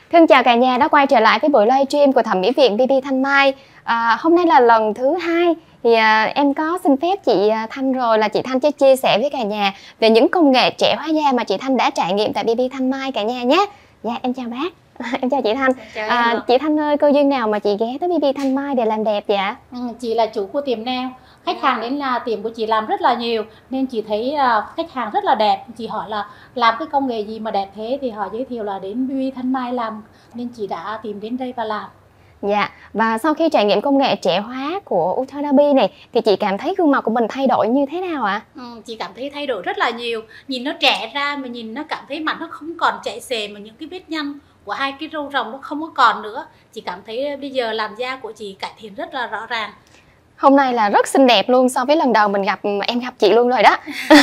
Thân chào cả nhà đã quay trở lại với buổi livestream của thẩm mỹ viện BB Thanh Mai. Hôm nay là lần thứ 2 thì em có xin phép chị Thanh rồi, là chị Thanh sẽ chia sẻ với cả nhà về những công nghệ trẻ hóa da mà chị Thanh đã trải nghiệm tại BB Thanh Mai cả nhà nhé. Dạ em chào bác. Em chào chị Thanh. Chị Thanh ơi, cơ duyên nào mà chị ghé tới BB Thanh Mai để làm đẹp vậy ạ? Chị là chủ của tiệm nail. Khách hàng đến là tiệm của chị làm rất là nhiều nên chị thấy khách hàng rất là đẹp. Chị hỏi là làm cái công nghệ gì mà đẹp thế thì họ giới thiệu là đến BB Thanh Mai làm, nên chị đã tìm đến đây và làm. Dạ, và sau khi trải nghiệm công nghệ trẻ hóa của Ultrarabi này thì chị cảm thấy gương mặt của mình thay đổi như thế nào ạ? Chị cảm thấy thay đổi rất là nhiều. Nhìn nó trẻ ra mà nhìn nó cảm thấy mặt nó không còn chảy xệ, mà những cái vết nhăn của hai cái râu ròng nó không có còn nữa. Chị cảm thấy bây giờ làn da của chị cải thiện rất là rõ ràng. Hôm nay là rất xinh đẹp luôn, so với lần đầu em gặp chị luôn rồi đó.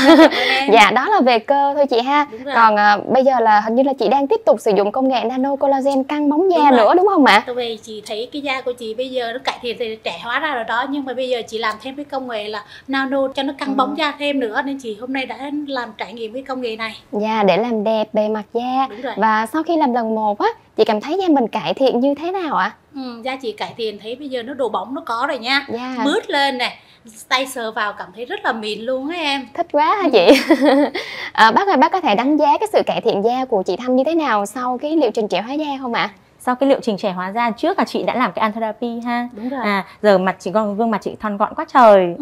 Dạ, đó là về cơ thôi chị ha. Còn bây giờ là hình như là chị đang tiếp tục sử dụng công nghệ nano collagen căng bóng da nữa đúng không ạ? Tại vì chị thấy cái da của chị bây giờ nó cải thiện thì trẻ hóa ra rồi đó, nhưng mà bây giờ chị làm thêm cái công nghệ là nano cho nó căng bóng da thêm nữa, nên chị hôm nay đã làm trải nghiệm cái công nghệ này. Dạ, để làm đẹp bề mặt da. Và sau khi làm lần 1 á, chị cảm thấy da mình cải thiện như thế nào ạ? Da chị cải thiện thấy bây giờ nó độ bóng nó có rồi nha. Mướt lên này, tay sờ vào cảm thấy rất là mịn luôn á em. Thích quá hả chị? Bác ơi, bác có thể đánh giá cái sự cải thiện da của chị Thanh như thế nào sau cái liệu trình trẻ hóa da không ạ? Sau cái liệu trình trẻ hóa da trước là chị đã làm cái Antherapy ha. Đúng rồi. Giờ mặt chị gương mặt chị thon gọn quá trời.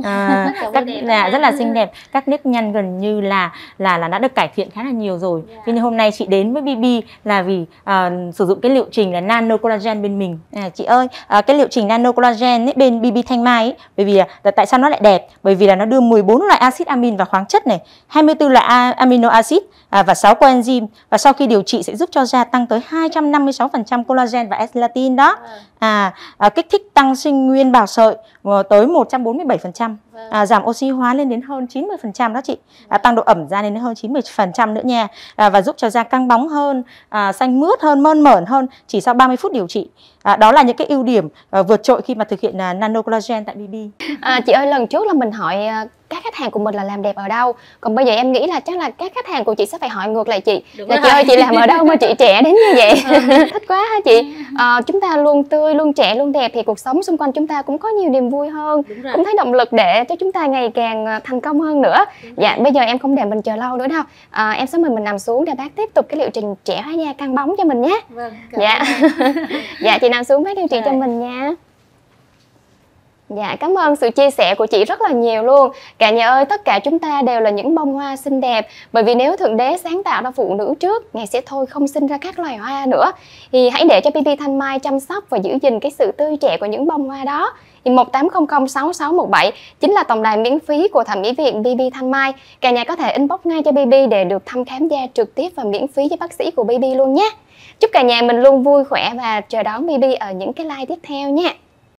Rất là xinh đẹp. Các nếp nhăn gần như là đã được cải thiện khá là nhiều rồi. Thế nhưng hôm nay chị đến với BB là vì sử dụng cái liệu trình là nano collagen bên mình. Chị ơi, cái liệu trình nano collagen ấy, bên BB Thanh Mai ấy, bởi vì tại sao nó lại đẹp? Bởi vì là nó đưa 14 loại axit amin và khoáng chất này, 24 loại amino acid và 6 coenzyme, và sau khi điều trị sẽ giúp cho da tăng tới 256% collagen và elastin đó. Kích thích tăng sinh nguyên bào sợi tới 147%, giảm oxy hóa lên đến hơn 90% đó chị. Tăng độ ẩm da lên đến hơn 90% nữa nha. Và giúp cho da căng bóng hơn, xanh mướt hơn, mơn mởn hơn chỉ sau 30 phút điều trị. Đó là những cái ưu điểm vượt trội khi mà thực hiện nano collagen tại BB. Chị ơi, lần trước là mình hỏi các khách hàng của mình là làm đẹp ở đâu, còn bây giờ em nghĩ là chắc là các khách hàng của chị sẽ phải hỏi ngược lại chị là chị ơi, chị làm ở đâu mà chị trẻ đến như vậy? Thích quá hả chị? Chúng ta luôn tươi, luôn trẻ, luôn đẹp thì cuộc sống xung quanh chúng ta cũng có nhiều niềm vui hơn, cũng thấy động lực để cho chúng ta ngày càng thành công hơn nữa. Dạ, bây giờ em không để mình chờ lâu nữa đâu, em sẽ mời mình nằm xuống để bác tiếp tục cái liệu trình trẻ hóa da căng bóng cho mình nhé. Dạ. Dạ, chị nằm xuống bác điều trị cho mình nha. Dạ, cảm ơn sự chia sẻ của chị rất là nhiều luôn. Cả nhà ơi, tất cả chúng ta đều là những bông hoa xinh đẹp. Bởi vì nếu Thượng Đế sáng tạo ra phụ nữ trước, Ngài sẽ thôi không sinh ra các loài hoa nữa. Thì hãy để cho BB Thanh Mai chăm sóc và giữ gìn cái sự tươi trẻ của những bông hoa đó. Thì 18006617 chính là tổng đài miễn phí của thẩm mỹ viện BB Thanh Mai. Cả nhà có thể inbox ngay cho BB để được thăm khám da trực tiếp và miễn phí với bác sĩ của BB luôn nhé. Chúc cả nhà mình luôn vui khỏe và chờ đón BB ở những cái live tiếp theo nha.